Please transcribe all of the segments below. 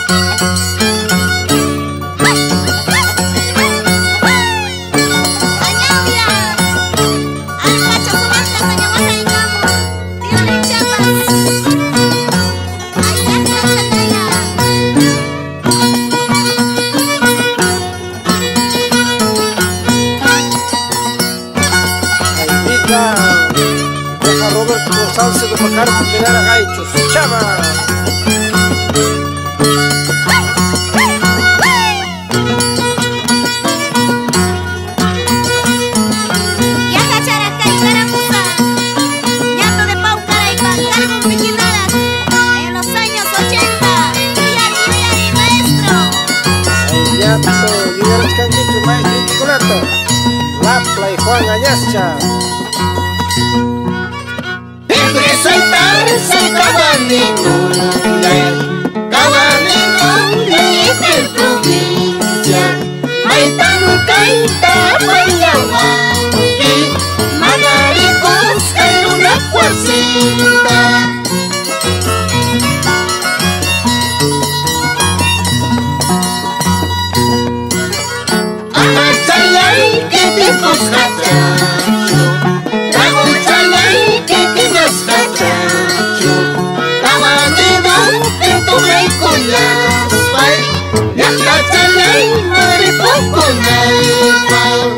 Salsa de pacar porque nada gaichos, chama. En los años 80, maestro. Ay, ñato, yo ya les candicho, maestro y chocolate. Lapla y Juan Añascha. Presentarse Cabanino de provincia, Maitán Caita Guayaguay, Magaricos en una cuarcita. Agachayay que te coscachacho, agachayay que te mascachacho, Cabanino que tu rey con las pay, y agachayay madre poco nalpa.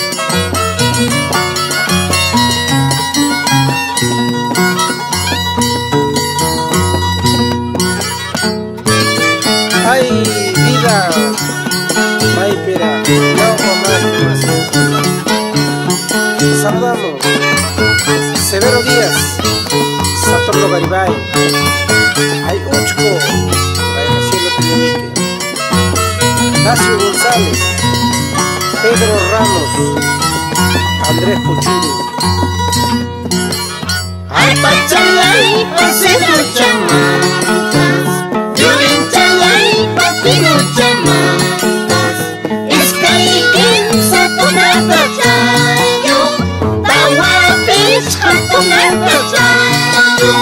Ay, vida, maipera, no más. Saludamos Severo Díaz, Saturno Garibay, Ay Uchco, Ay Jacielo Piñonique, Nacio González, Pedro Ramos, Andrés Puchuru. Ay pachalay paseo chamacas, Violín chalay patino chamacas, Escaiquín satunata chayo, Tawapich jatunata chayo.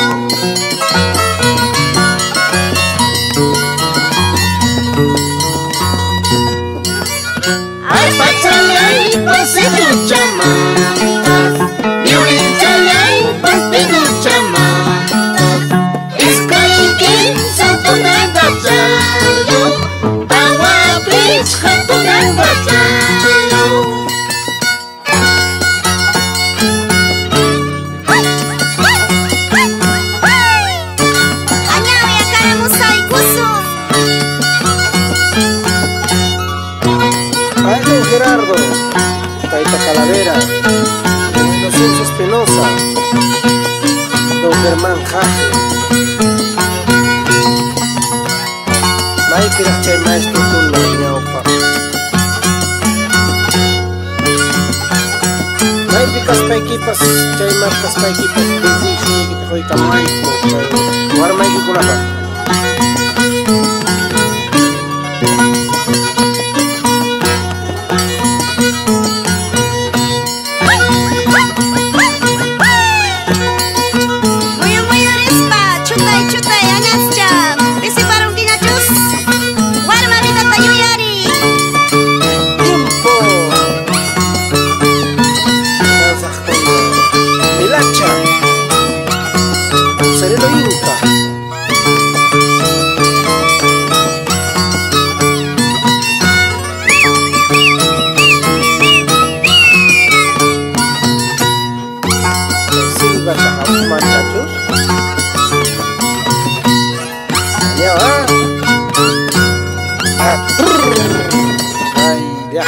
Ay pachalay paseo chamacas, Violín chalay patino chamacas, Escaiquín satunata chayo, Tawapich jatunata chayo. Ay don Gerardo, Taita Calavera, Don Inocencio Espinosa, Don Germán Jaje, Maipira Chay Maestro Tula Ñaupa, Maipicas Paiquipas, Chay Marcas Paiquipas, Pindiji, Joita Maipo, Guarmaiqui Culapa. Sereno Inca, Silva Chajau Machachos, ya va, ay, ya.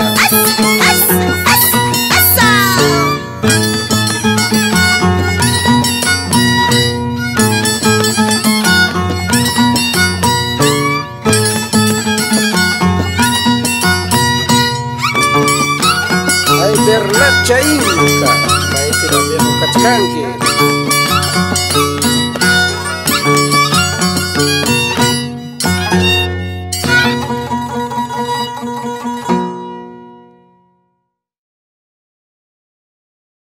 Ay, Bernacha Inca, Maipira Viejo Cachcanque.